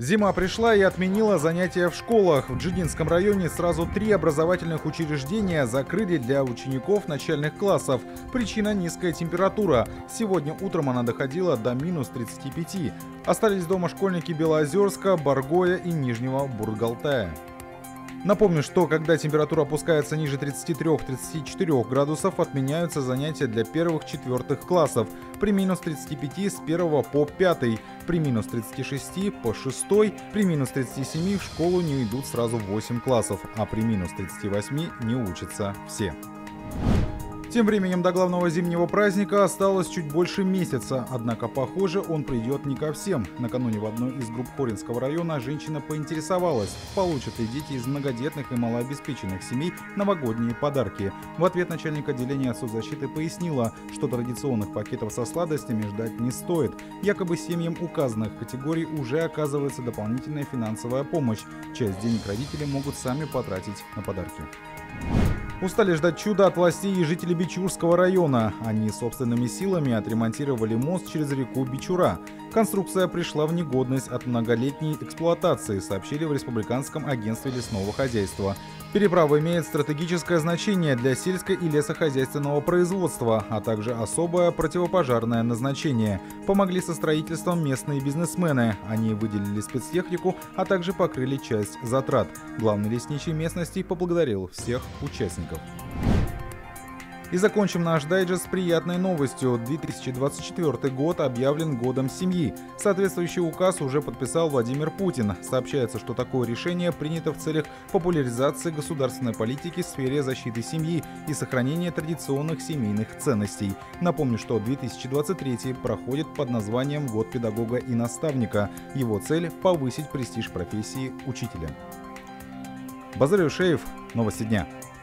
Зима пришла и отменила занятия в школах. В Джидинском районе сразу 3 образовательных учреждения закрыли для учеников начальных классов. Причина — низкая температура. Сегодня утром она доходила до минус 35. Остались дома школьники Белоозерска, Баргоя и Нижнего Бургалтая. Напомню, что когда температура опускается ниже 33-34 градусов, отменяются занятия для первых-четвертых классов. При минус 35 с 1 по 5, при минус 36 по 6, при минус 37 в школу не идут сразу 8 классов, а при минус 38 не учатся все. Тем временем до главного зимнего праздника осталось чуть больше месяца, однако, похоже, он придет не ко всем. Накануне в одной из групп Хоринского района женщина поинтересовалась, получат ли дети из многодетных и малообеспеченных семей новогодние подарки. В ответ начальник отделения соцзащиты пояснила, что традиционных пакетов со сладостями ждать не стоит. Якобы семьям указанных категорий уже оказывается дополнительная финансовая помощь. Часть денег родители могут сами потратить на подарки. Устали ждать чуда от властей и жители Бичурского района. Они собственными силами отремонтировали мост через реку Бичура. Конструкция пришла в негодность от многолетней эксплуатации, сообщили в Республиканском агентстве лесного хозяйства. Переправа имеет стратегическое значение для сельско- и лесохозяйственного производства, а также особое противопожарное назначение. Помогли со строительством местные бизнесмены. Они выделили спецтехнику, а также покрыли часть затрат. Главный лесничий местности поблагодарил всех участников. И закончим наш дайджест с приятной новостью. 2024 год объявлен годом семьи. Соответствующий указ уже подписал Владимир Путин. Сообщается, что такое решение принято в целях популяризации государственной политики в сфере защиты семьи и сохранения традиционных семейных ценностей. Напомню, что 2023 проходит под названием «Год педагога и наставника». Его цель – повысить престиж профессии учителя. Базарь Ушеев. Новости дня.